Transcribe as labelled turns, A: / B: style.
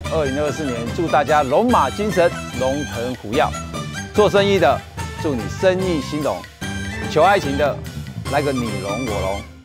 A: 2024年祝大家龙马精神，龙腾虎跃。做生意的，祝你生意兴隆；求爱情的，来个你龙我龙。